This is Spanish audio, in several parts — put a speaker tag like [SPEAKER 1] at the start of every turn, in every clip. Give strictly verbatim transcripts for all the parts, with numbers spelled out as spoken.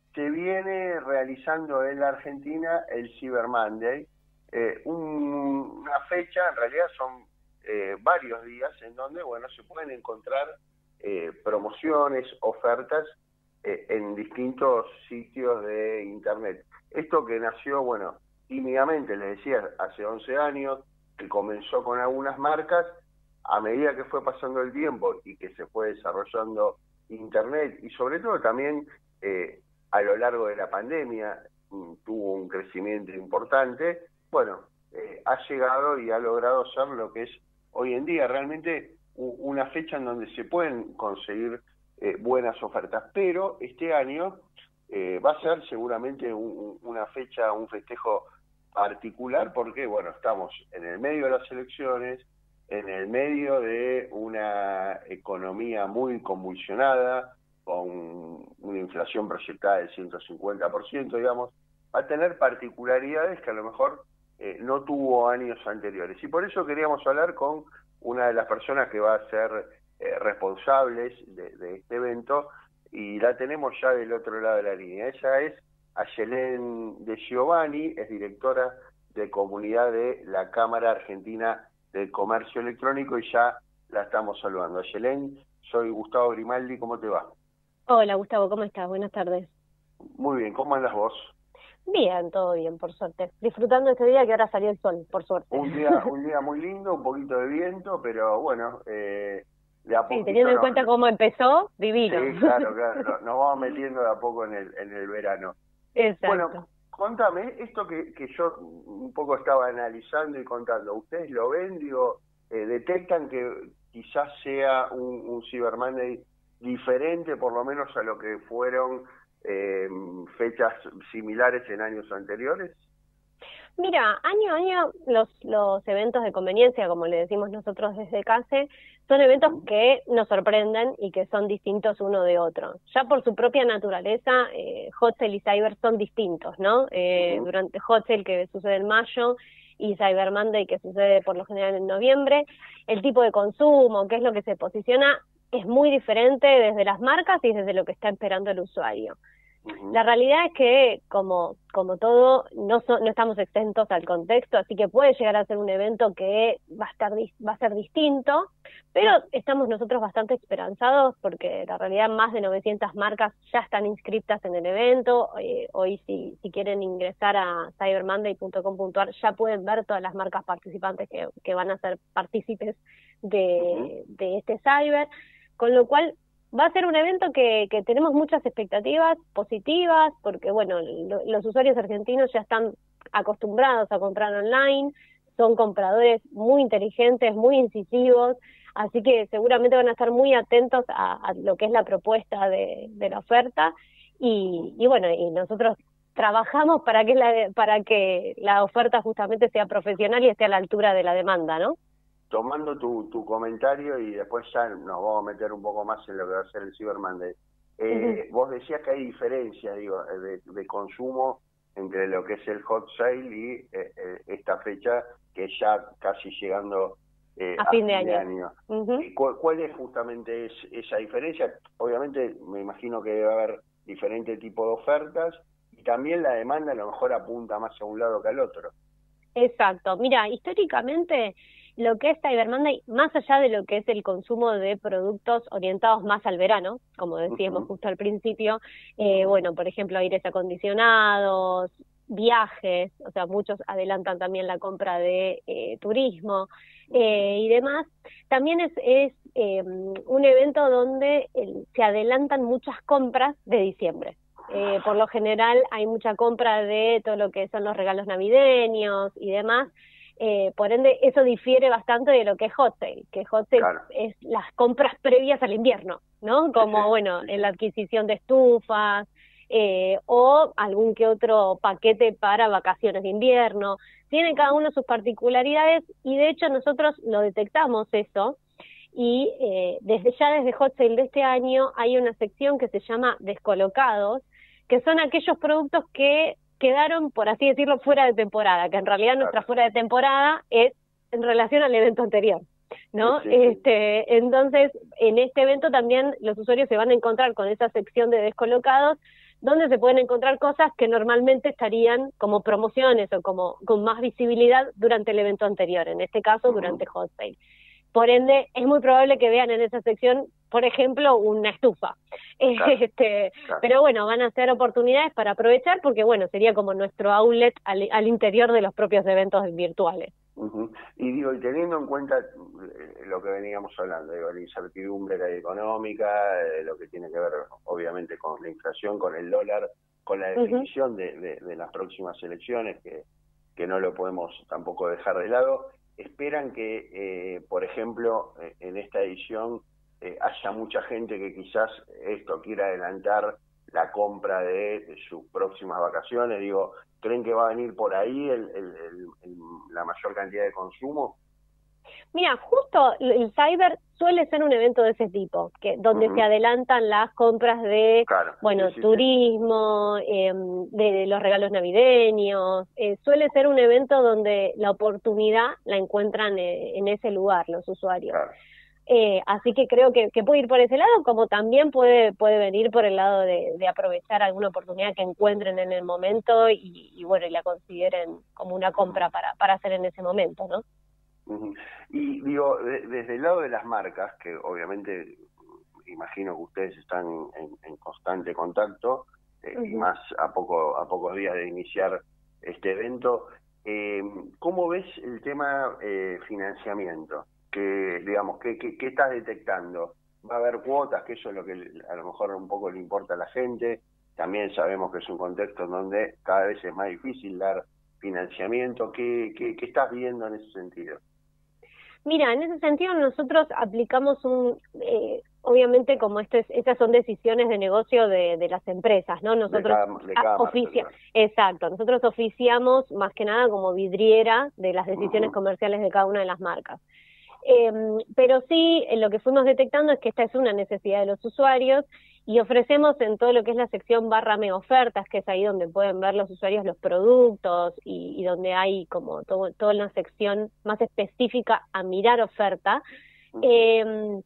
[SPEAKER 1] se viene realizando en la Argentina el Cyber Monday, eh, un, una fecha, en realidad son eh, varios días en donde, bueno, se pueden encontrar eh, promociones, ofertas eh, en distintos sitios de Internet. Esto que nació, bueno, tímidamente, les decía, hace once años, que comenzó con algunas marcas, a medida que fue pasando el tiempo y que se fue desarrollando Internet, y sobre todo también eh, a lo largo de la pandemia mm, tuvo un crecimiento importante, bueno, eh, ha llegado y ha logrado ser lo que es hoy en día realmente una fecha en donde se pueden conseguir eh, buenas ofertas, pero este año eh, va a ser seguramente un, una fecha, un festejo particular, porque bueno, estamos en el medio de las elecciones, en el medio de una economía muy convulsionada, con una inflación proyectada del ciento cincuenta por ciento, digamos, va a tener particularidades que a lo mejor eh, no tuvo años anteriores. Y por eso queríamos hablar con una de las personas que va a ser eh, responsables de, de este evento, y la tenemos ya del otro lado de la línea. Ella es Ayelén De Giovanni, es directora de comunidad de la Cámara Argentina del Comercio Electrónico, y ya la estamos saludando. Ayelén, soy Gustavo Grimaldi, ¿cómo te va?
[SPEAKER 2] Hola Gustavo, ¿cómo estás? Buenas tardes.
[SPEAKER 1] Muy bien, ¿cómo andas vos?
[SPEAKER 2] Bien, todo bien, por suerte. Disfrutando este día que ahora salió el sol, por suerte.
[SPEAKER 1] Un día, un día muy lindo, un poquito de viento, pero bueno, eh, de a
[SPEAKER 2] Sí,
[SPEAKER 1] poquito
[SPEAKER 2] teniendo en
[SPEAKER 1] no,
[SPEAKER 2] cuenta cómo empezó, divino.
[SPEAKER 1] sí, claro, claro, no- nos vamos metiendo de a poco en el, en el verano. Bueno,
[SPEAKER 2] Exacto.
[SPEAKER 1] contame, esto que, que yo un poco estaba analizando y contando, ¿ustedes lo ven, digo, eh, detectan que quizás sea un, un Cyber Monday diferente, por lo menos a lo que fueron eh, fechas similares en años anteriores?
[SPEAKER 2] Mira, año a año los, los eventos de conveniencia, como le decimos nosotros desde CASE, son eventos
[SPEAKER 1] Ujú,
[SPEAKER 2] que nos sorprenden y que son distintos uno de otro. Ya por su propia naturaleza, eh, Hot Sale y Cyber son distintos, ¿no? Eh,
[SPEAKER 1] ujú,
[SPEAKER 2] durante Hot Sale, que sucede en mayo, y Cyber Monday, que sucede por lo general en noviembre, el tipo de consumo, qué es lo que se posiciona, es muy diferente desde las marcas y desde lo que está esperando el usuario.
[SPEAKER 1] ujú.
[SPEAKER 2] La realidad es que, como, como todo, no, so, no estamos exentos al contexto, así que puede llegar a ser un evento que va a, estar, va a ser distinto, pero estamos nosotros bastante esperanzados porque la realidad más de novecientas marcas ya están inscritas en el evento. Eh, hoy si, si quieren ingresar a cyber monday punto com punto a r ya pueden ver todas las marcas participantes que, que van a ser partícipes
[SPEAKER 1] Ujú.
[SPEAKER 2] de, de este cyber, con lo cual va a ser un evento que, que tenemos muchas expectativas positivas, porque bueno, lo, los usuarios argentinos ya están acostumbrados a comprar online, son compradores muy inteligentes, muy incisivos, así que seguramente van a estar muy atentos a, a lo que es la propuesta de, de la oferta, y, y bueno, y nosotros trabajamos para que la para que la oferta justamente sea profesional y esté a la altura de la demanda, ¿no?
[SPEAKER 1] Tomando tu, tu comentario y después ya nos vamos a meter un poco más en lo que va a ser el Cyber Monday.
[SPEAKER 2] Ujú.
[SPEAKER 1] Eh, vos decías que hay diferencias, digo, de, de consumo entre lo que es el hot sale y eh, eh, esta fecha que ya casi llegando eh,
[SPEAKER 2] A
[SPEAKER 1] a
[SPEAKER 2] fin de
[SPEAKER 1] fin de
[SPEAKER 2] año.
[SPEAKER 1] año.
[SPEAKER 2] Ujú.
[SPEAKER 1] ¿Y cu ¿Cuál es justamente es, esa diferencia? Obviamente me imagino que debe haber diferente tipo de ofertas, y también la demanda a lo mejor apunta más a un lado que al otro.
[SPEAKER 2] Exacto. Mira, históricamente lo que es Cyber Monday, más allá de lo que es el consumo de productos orientados más al verano, como decíamos
[SPEAKER 1] Ujú,
[SPEAKER 2] justo al principio, eh, bueno, por ejemplo, aires acondicionados, viajes, o sea, muchos adelantan también la compra de eh, turismo
[SPEAKER 1] ujú.
[SPEAKER 2] eh, y demás. También es, es eh, un evento donde el- se adelantan muchas compras de diciembre. Eh, por lo general hay mucha compra de todo lo que son los regalos navideños y demás, eh, por ende eso difiere bastante de lo que es Hot Sale, que Hot Sale
[SPEAKER 1] Claro,
[SPEAKER 2] es las compras previas al invierno, ¿no?
[SPEAKER 1] sí, sí,
[SPEAKER 2] Como, bueno,
[SPEAKER 1] sí,
[SPEAKER 2] en
[SPEAKER 1] sí.
[SPEAKER 2] la adquisición de estufas, eh, o algún que otro paquete para vacaciones de invierno. Tiene cada uno sus particularidades y de hecho nosotros lo detectamos eso, y eh, desde ya desde Hot Sale de este año hay una sección que se llama Descolocados, que son aquellos productos que quedaron, por así decirlo, fuera de temporada, que en realidad nuestra
[SPEAKER 1] Claro.
[SPEAKER 2] fuera de temporada es en relación al evento anterior, ¿no?
[SPEAKER 1] Sí, sí.
[SPEAKER 2] Este, entonces, en este evento también los usuarios se van a encontrar con esa sección de descolocados, donde se pueden encontrar cosas que normalmente estarían como promociones o como con más visibilidad durante el evento anterior, en este caso durante Hot Sale. Por ende, es muy probable que vean en esa sección, por ejemplo, una estufa. Claro, este, claro. Pero bueno, van a ser oportunidades para aprovechar porque, bueno, sería como nuestro outlet al, al interior de los propios eventos virtuales.
[SPEAKER 1] Uh-huh. Y digo, y teniendo en cuenta eh, lo que veníamos hablando, digo, la incertidumbre que hay económica, eh, lo que tiene que ver obviamente con la inflación, con el dólar, con la definición uh-huh. de, de, de las próximas elecciones, que, que no lo podemos tampoco dejar de lado, ¿esperan que, eh, por ejemplo, eh, en esta edición eh, haya mucha gente que quizás esto quiera adelantar la compra de, de sus próximas vacaciones? Digo, ¿creen que va a venir por ahí el, el, el, el, la mayor cantidad de consumo?
[SPEAKER 2] Mira, justo el Cyber suele ser un evento de ese tipo, que donde uh-huh. se adelantan las compras de, claro, bueno, sí, sí, turismo, sí. Eh, de, de los regalos navideños. Eh, suele ser un evento donde la oportunidad la encuentran eh, en ese lugar los usuarios. Claro. Eh, así que creo que, que puede ir por ese lado, como también puede puede venir por el lado de, de aprovechar alguna oportunidad que encuentren en el momento y, y bueno, y la consideren como una compra para, para hacer en ese momento, ¿no?
[SPEAKER 1] Uh-huh. Y digo, de, desde el lado de las marcas, que obviamente imagino que ustedes están en, en constante contacto, eh, uh-huh. y más a poco a pocos días de iniciar este evento, eh, ¿cómo ves el tema eh, financiamiento? Que digamos, ¿qué, qué, qué estás detectando? ¿Va a haber cuotas? Que eso es lo que a lo mejor un poco le importa a la gente. También sabemos que es un contexto en donde cada vez es más difícil dar financiamiento. ¿Qué, qué, qué estás viendo en ese sentido?
[SPEAKER 2] Mira, en ese sentido nosotros aplicamos un, eh, obviamente como este, estas son decisiones de negocio de, de las empresas, ¿no? Nosotros
[SPEAKER 1] de cada, de cada
[SPEAKER 2] oficia,
[SPEAKER 1] marca,
[SPEAKER 2] exacto, nosotros oficiamos más que nada como vidriera de las decisiones uh-huh. comerciales de cada una de las marcas. Eh, pero sí, lo que fuimos detectando es que esta es una necesidad de los usuarios y ofrecemos en todo lo que es la sección barra mega ofertas, que es ahí donde pueden ver los usuarios los productos y, y donde hay como todo, toda una sección más específica a mirar oferta. Eh,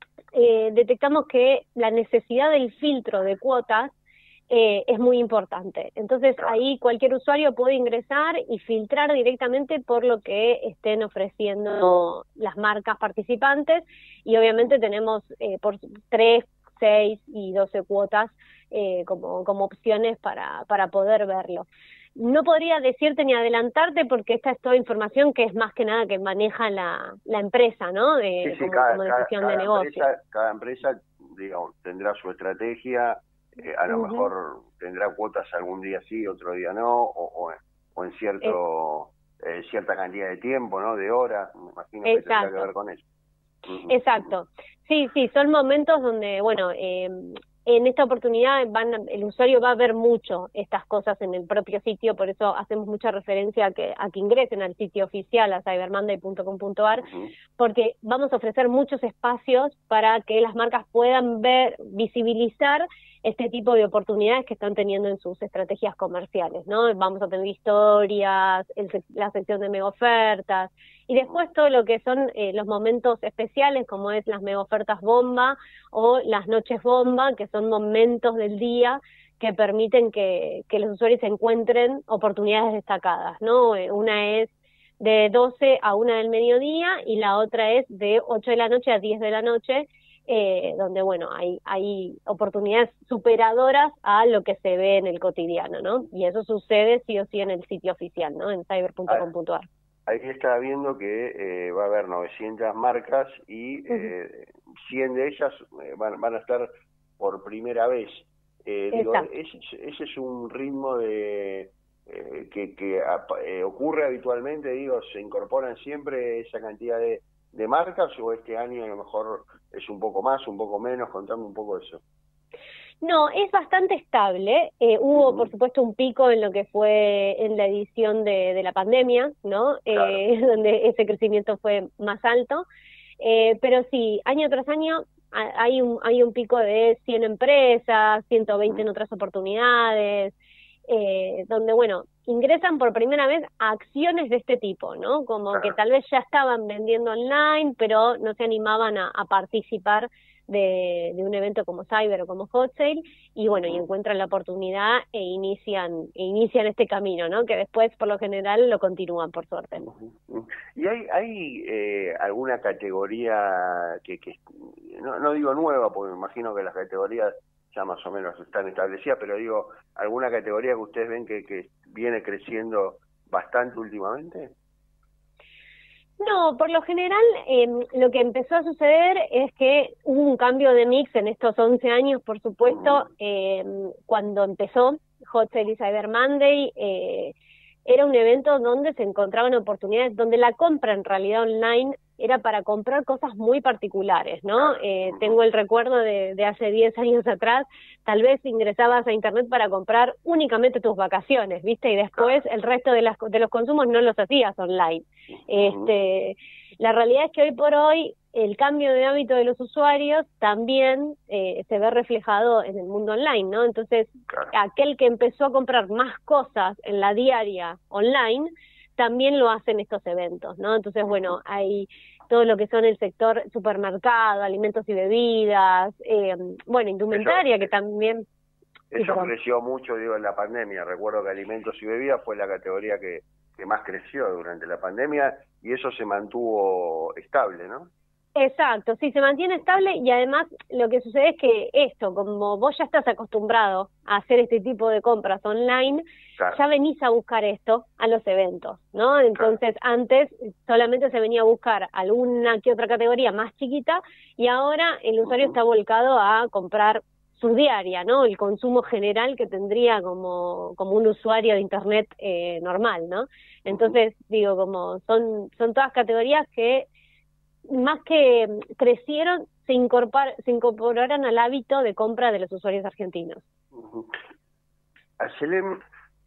[SPEAKER 2] eh, detectamos que la necesidad del filtro de cuotas Eh, es muy importante. Entonces ahí cualquier usuario puede ingresar y filtrar directamente por lo que estén ofreciendo las marcas participantes y obviamente tenemos eh, por tres, seis y doce cuotas eh, como, como opciones para, para poder verlo. No podría decirte ni adelantarte porque esta es toda información que es más que nada que maneja la, la empresa, ¿no? Eh,
[SPEAKER 1] sí, sí,
[SPEAKER 2] como,
[SPEAKER 1] cada,
[SPEAKER 2] como decisión
[SPEAKER 1] cada,
[SPEAKER 2] de
[SPEAKER 1] cada
[SPEAKER 2] negocio.
[SPEAKER 1] Empresa, cada empresa, digamos, tendrá su estrategia. Eh, a lo uh-huh. mejor tendrá cuotas algún día sí, otro día no, o, o, o en cierto eh, cierta cantidad de tiempo, ¿no? De horas, me imagino que
[SPEAKER 2] Exacto.
[SPEAKER 1] tendrá que ver con eso. Uh-huh.
[SPEAKER 2] Exacto. Sí, sí, son momentos donde, bueno, eh, en esta oportunidad van, el usuario va a ver mucho estas cosas en el propio sitio, por eso hacemos mucha referencia a que, a que ingresen al sitio oficial, a cyber monday punto com punto a r, uh-huh. porque vamos a ofrecer muchos espacios para que las marcas puedan ver, visibilizar este tipo de oportunidades que están teniendo en sus estrategias comerciales, ¿no? Vamos a tener historias, el, la sección de mega ofertas, y después todo lo que son eh, los momentos especiales, como es las mega ofertas bomba o las noches bomba, que son momentos del día que permiten que, que los usuarios encuentren oportunidades destacadas, ¿no? Una es de doce a una del mediodía y la otra es de ocho de la noche a diez de la noche, Eh, donde, bueno, hay, hay oportunidades superadoras a lo que se ve en el cotidiano, ¿no? Y eso sucede sí o sí en el sitio oficial, ¿no? En cyber punto com punto a r.
[SPEAKER 1] Ahí estaba viendo que eh, va a haber novecientas marcas y eh, uh-huh. cien de ellas eh, van, van a estar por primera vez. Eh, digo, ese, ese es un ritmo de eh, que, que eh, ocurre habitualmente, digo, se incorporan siempre esa cantidad de de marcas, o este año a lo mejor es un poco más, un poco menos. Contame un poco eso.
[SPEAKER 2] No, es bastante estable. Eh, hubo, uh-huh. por supuesto, un pico en lo que fue en la edición de, de la pandemia, ¿no? Claro. Eh, donde ese crecimiento fue más alto. Eh, pero sí, año tras año hay un, hay un pico de cien empresas, ciento veinte uh-huh. en otras oportunidades, eh, donde, bueno, ingresan por primera vez a acciones de este tipo, ¿no? Como claro. que tal vez ya estaban vendiendo online, pero no se animaban a, a participar de, de un evento como Cyber o como Hot Sale, y bueno, y encuentran la oportunidad e inician, e inician este camino, ¿no? Que después, por lo general, lo continúan, por suerte.
[SPEAKER 1] ¿Y hay, hay eh, alguna categoría que, que no, no digo nueva, porque me imagino que las categorías ya más o menos están establecidas, pero digo, alguna categoría que ustedes ven que, que viene creciendo bastante últimamente?
[SPEAKER 2] No, por lo general eh, lo que empezó a suceder es que hubo un cambio de mix en estos once años, por supuesto, uh-huh. eh, cuando empezó Hot Sale y Cyber Monday, eh, era un evento donde se encontraban oportunidades, donde la compra en realidad online era para comprar cosas muy particulares, ¿no? Eh, tengo el recuerdo de, de hace diez años atrás, tal vez ingresabas a internet para comprar únicamente tus vacaciones, ¿viste? Y después el resto de, las, de los consumos no los hacías online. Este, la realidad es que hoy por hoy el cambio de hábito de los usuarios también eh, se ve reflejado en el mundo online, ¿no? Entonces, aquel que empezó a comprar más cosas en la diaria online, también lo hacen estos eventos, ¿no? Entonces, bueno, hay todo lo que son el sector supermercado, alimentos y bebidas, eh, bueno, indumentaria, eso, que también...
[SPEAKER 1] Eso sí, creció mucho, digo, en la pandemia. Recuerdo que alimentos y bebidas fue la categoría que, que más creció durante la pandemia y eso se mantuvo estable, ¿no?
[SPEAKER 2] Exacto, sí, se mantiene estable y además lo que sucede es que esto, como vos ya estás acostumbrado a hacer este tipo de compras online, claro, ya venís a buscar esto a los eventos, ¿no? Entonces, claro, antes solamente se venía a buscar alguna que otra categoría más chiquita y ahora el usuario uh-huh. está volcado a comprar su diaria, ¿no? El consumo general que tendría como, como un usuario de internet eh, normal, ¿no? Entonces, uh-huh. digo, como son, son todas categorías que más que crecieron, se, incorpor, se incorporaron al hábito de compra de los usuarios argentinos.
[SPEAKER 1] Uh-huh. Ayelen,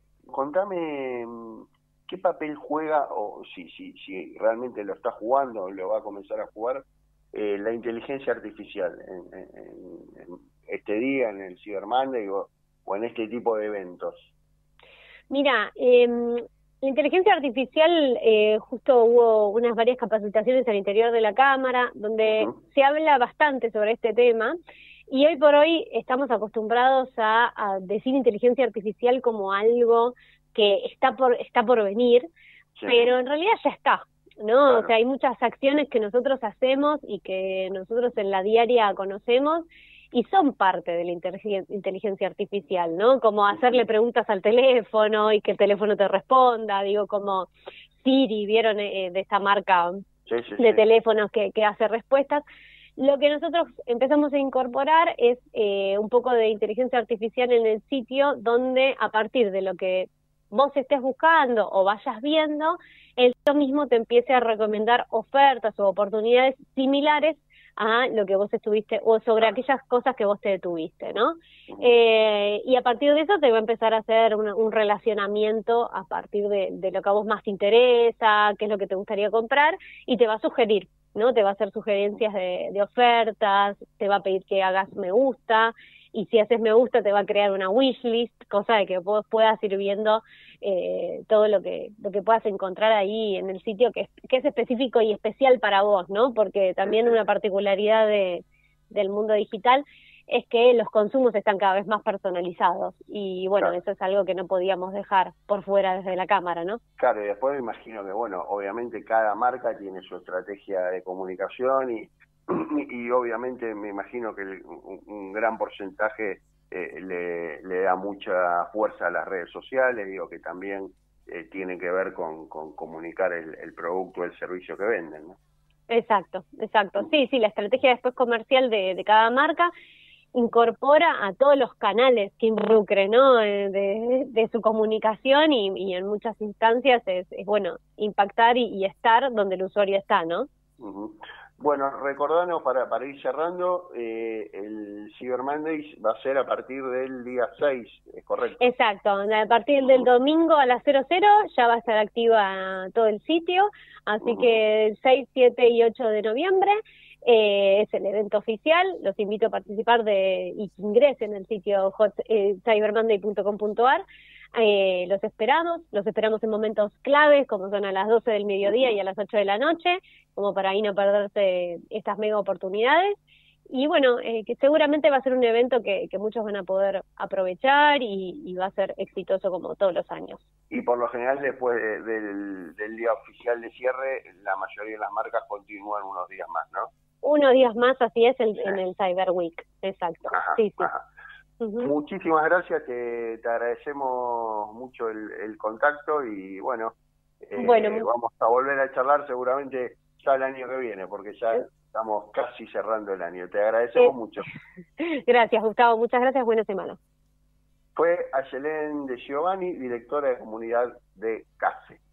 [SPEAKER 1] contame qué papel juega, o si, si, si realmente lo está jugando o lo va a comenzar a jugar, eh, la inteligencia artificial en, en, en este día, en el Cyber Monday o, o en este tipo de eventos.
[SPEAKER 2] Mira, eh, la inteligencia artificial, eh, justo hubo unas varias capacitaciones al interior de la Cámara, donde uh-huh. se habla bastante sobre este tema, y hoy por hoy estamos acostumbrados a, a decir inteligencia artificial como algo que está por, está por venir, sí. pero en realidad ya está, ¿no? Claro. O sea, hay muchas acciones que nosotros hacemos y que nosotros en la diaria conocemos, y son parte de la inteligencia artificial, ¿no? Como hacerle preguntas al teléfono y que el teléfono te responda, digo, como Siri, ¿vieron eh, de esta marca sí, sí, de sí. teléfonos que, que hace respuestas? Lo que nosotros empezamos a incorporar es eh, un poco de inteligencia artificial en el sitio, donde a partir de lo que vos estés buscando o vayas viendo, el sitio mismo te empiece a recomendar ofertas o oportunidades similares a lo que vos estuviste, o sobre aquellas cosas que vos te detuviste, ¿no? Eh, y a partir de eso te va a empezar a hacer un, un relacionamiento a partir de, de lo que a vos más te interesa, qué es lo que te gustaría comprar, y te va a sugerir, ¿no? Te va a hacer sugerencias de, de ofertas, te va a pedir que hagas me gusta, y si haces me gusta te va a crear una wishlist, cosa de que vos puedas ir viendo eh, todo lo que lo que puedas encontrar ahí en el sitio que es, que es específico y especial para vos, ¿no? Porque también una particularidad de, del mundo digital es que los consumos están cada vez más personalizados y bueno, claro. eso es algo que no podíamos dejar por fuera desde la Cámara, ¿no?
[SPEAKER 1] Claro, y después me imagino que, bueno, obviamente cada marca tiene su estrategia de comunicación y y obviamente me imagino que el, un, un gran porcentaje eh, le, le da mucha fuerza a las redes sociales, digo que también eh, tiene que ver con, con comunicar el, el producto o el servicio que venden, ¿no?
[SPEAKER 2] Exacto, exacto. Sí, sí, la estrategia después comercial de, de cada marca incorpora a todos los canales que involucre, ¿no? De, de, de su comunicación y, y en muchas instancias es, es bueno impactar y, y estar donde el usuario está, ¿no?
[SPEAKER 1] Uh-huh. Bueno, recordanos para, para ir cerrando, eh, el Cyber Monday va a ser a partir del día seis, ¿es correcto?
[SPEAKER 2] Exacto, a partir del domingo a las cero cero ya va a estar activa todo el sitio, así uh-huh. que el seis, siete y ocho de noviembre eh, es el evento oficial, los invito a participar de y que ingresen al sitio hot, eh, cyber monday punto com punto a r. Eh, los esperamos, los esperamos en momentos claves como son a las doce del mediodía y a las ocho de la noche, como para ahí no perderse estas mega oportunidades y bueno, eh, que seguramente va a ser un evento que, que muchos van a poder aprovechar y, y va a ser exitoso como todos los años.
[SPEAKER 1] Y por lo general después de- del, del día oficial de cierre, la mayoría de las marcas continúan unos días más, ¿no?
[SPEAKER 2] Unos días más, así es, el-
[SPEAKER 1] Sí.
[SPEAKER 2] en el Cyber Week, exacto,
[SPEAKER 1] Ajá,
[SPEAKER 2] sí, sí.
[SPEAKER 1] ajá.
[SPEAKER 2] Ujú.
[SPEAKER 1] Muchísimas gracias, te, te agradecemos mucho el, el contacto y bueno,
[SPEAKER 2] Bueno,
[SPEAKER 1] eh,
[SPEAKER 2] mu-
[SPEAKER 1] vamos a volver a charlar seguramente ya el año que viene, porque ya estamos casi cerrando el año. Te agradecemos
[SPEAKER 2] eh,
[SPEAKER 1] mucho.
[SPEAKER 2] gracias, Gustavo, muchas gracias, buena semana.
[SPEAKER 1] Fue Ayelén de Giovanni, directora de comunidad de CASE.